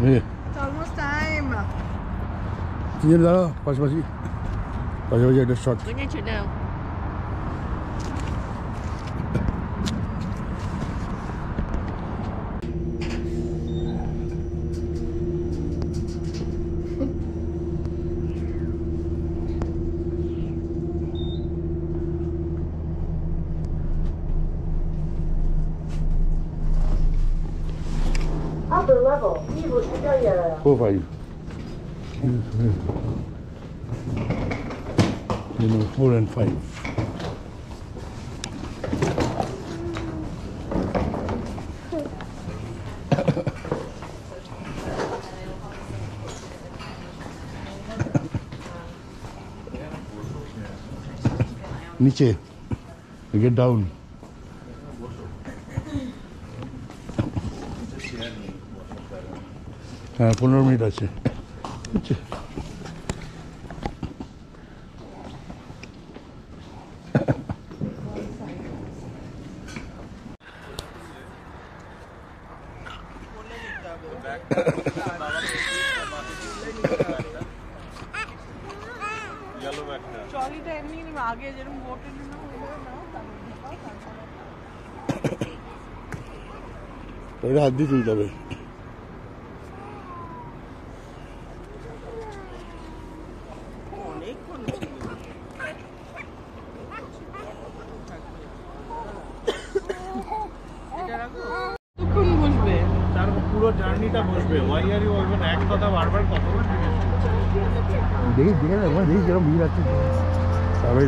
It's almost time. Tiyan dalo, pas-pasi. Pas-pasi ada shot. Look at you now. Upper level, niveau supérieur. 4-5. You know, 4 and 5. Niche, you get down. হ্যাঁ 15 minute আছে ট্রলিটা এমনি আগে যেরকম বোটে না তাহলে হাত দিয়ে তুলতে হবে পুরো জার্নিটা বসবে ওয়াইয়ারই বলবে না এক কথা বারবার কথা দেখি দেখে দেখো দেখি যেরকম ভিড় আছে তবে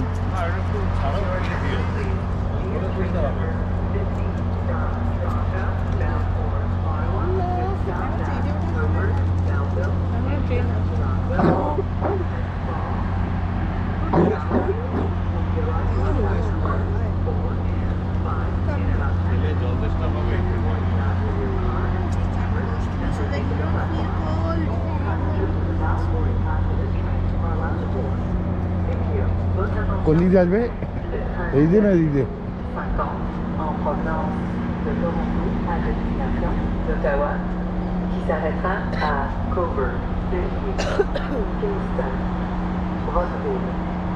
কোন দিক দিয়ে আসবে এই দিন না দিক দিয়ে en provenance de Toronto à destination d'Ottawa qui s'arrêtera à Cobourg, Kingston, Rossville.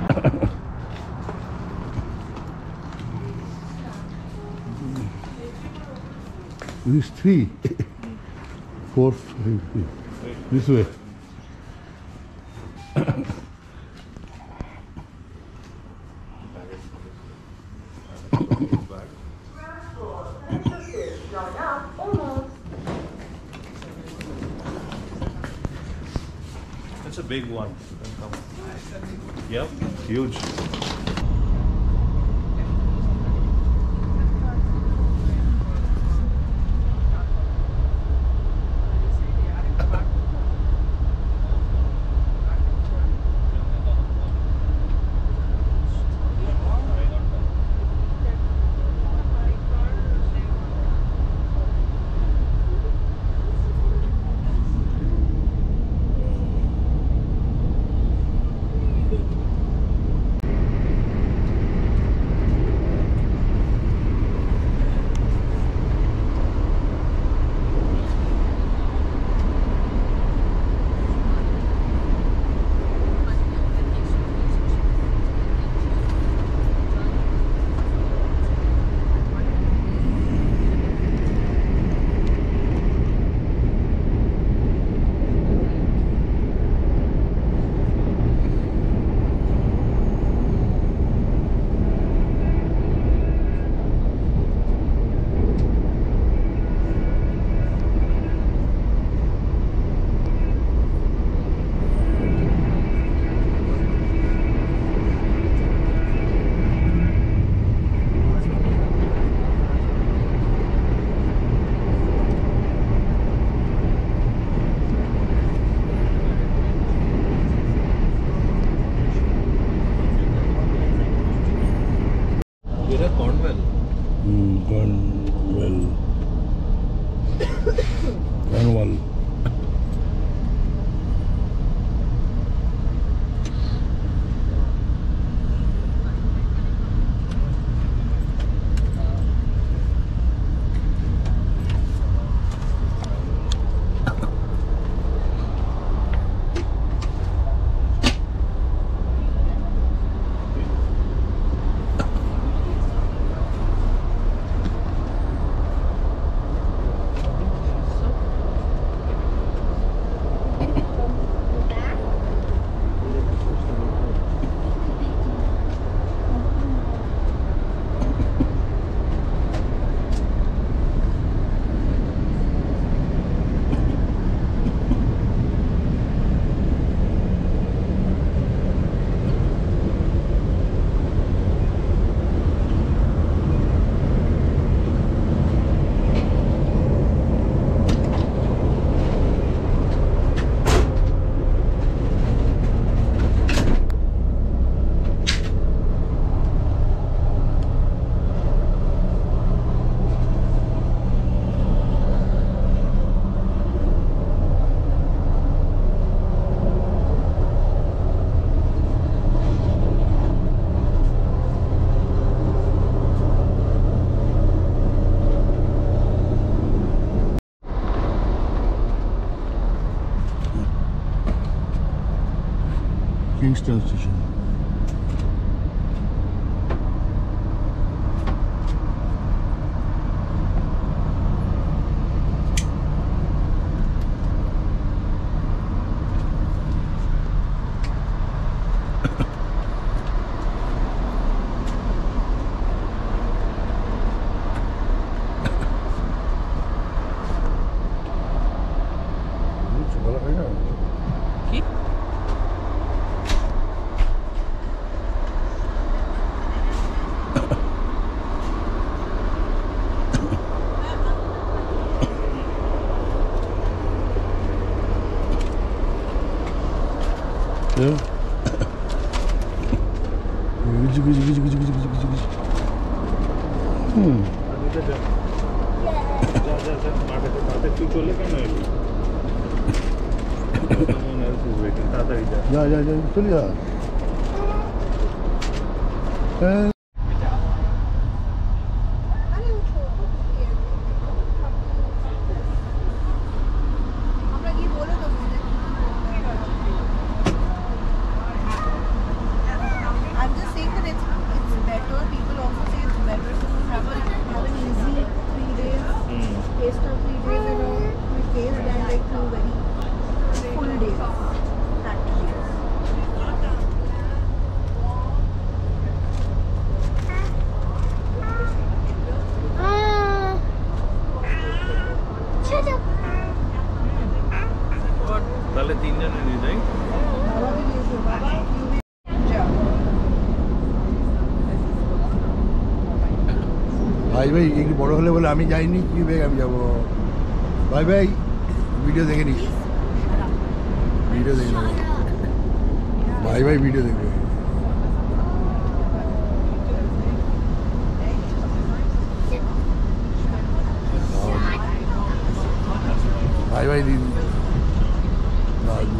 This 3, 4, 5, this way. It's a big one. Yep, huge. Kingston Station. Yeah. I'm just saying that it's better. People also say it's better to have an easy 3 days, taste of 3 days in a place than like 2 very full days activities. তাহলে তিনজনে নিয়ে যাই। Baba will use it. Baba, you will. ভাই ভাই একটু বড় হলে বলে আমি যাইনি কি ভাই আমি যাবো ভাই ভাই ভিডিও দেখে নি ভিডিও দেখে নেবো ভাই ভাই ভিডিও দেখবে ভাই ভাই দিদি দাদু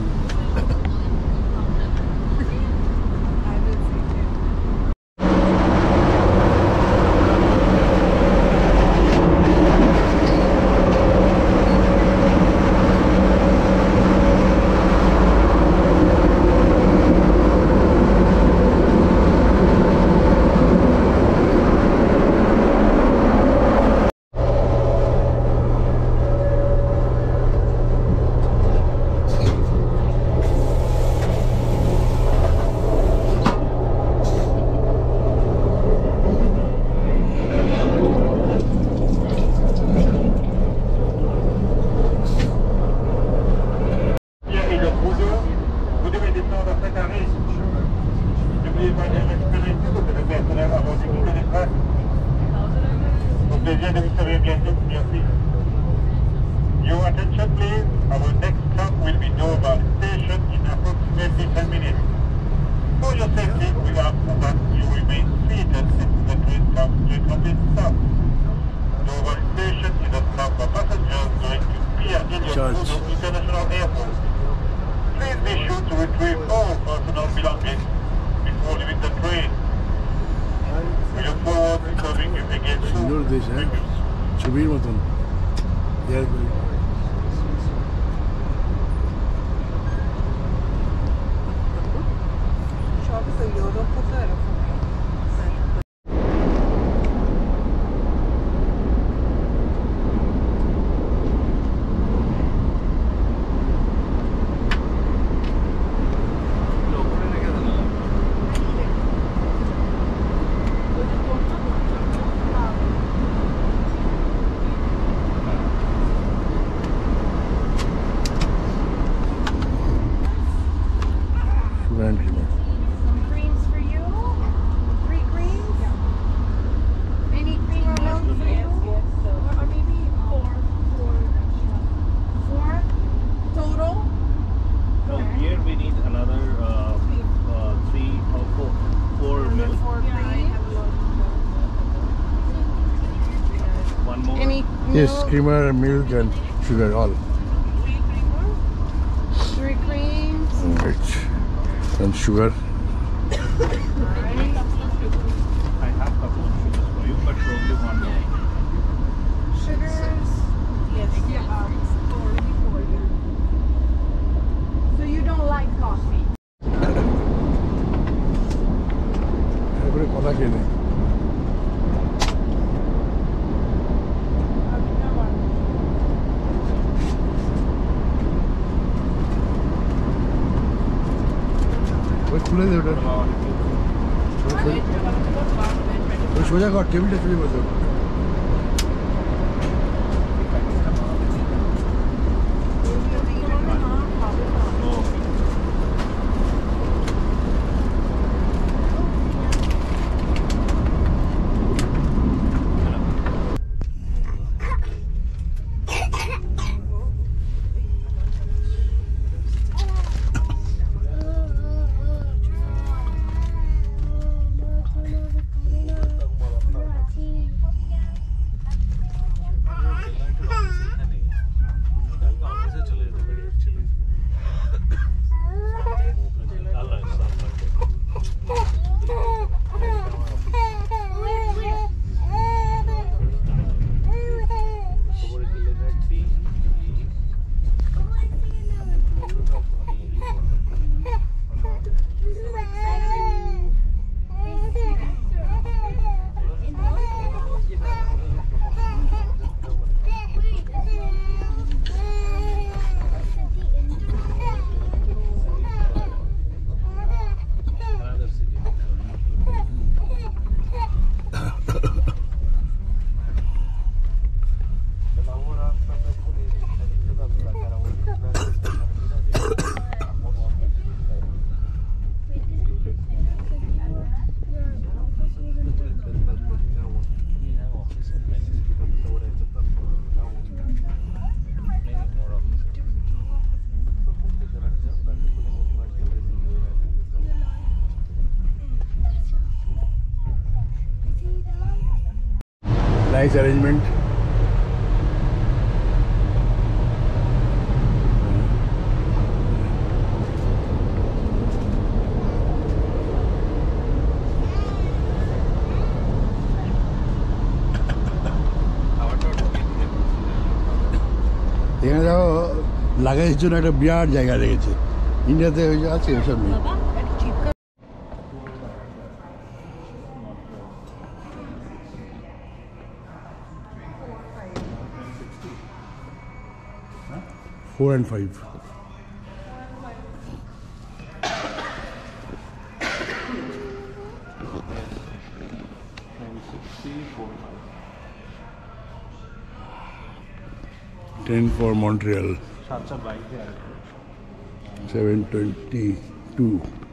Your attention please, our next stop will be Dover Station in approximately 10 minutes. For your safety, we ask that you remain seated until the train comes to a complete stop. Dover Station is a stop for passengers going to Montreal International Airport. Please be sure to retrieve all personal belongings before leaving the train. We look forward to serving you again soon. সুন্দর দেশ হ্যাঁ ছবির মতন সব তো ইউরোপে তো এরকম Some creams for you. 3 creams. Any cream or milk for you? Or maybe 4 total. No, here we need another 3 or 4 milk. 4 creams. One more. Any Yes, milk? creamer, milk and sugar all 3 creams. right and sugar I have couple of sugars for you, but probably one more. Sugars. Yes, So you don't like coffee? ট্রেনে। ওই খুলে দে ওটা, ওই সোজা কর, টেবিলটা সোজা বসে। Nice arrangement. এখানে যাও লাগেজের জন্য একটা বিরাট জায়গা রেখেছে, ইন্ডিয়াতে ওই যে আছে ওসব নেই। Four and five. $10 for Montreal. 722.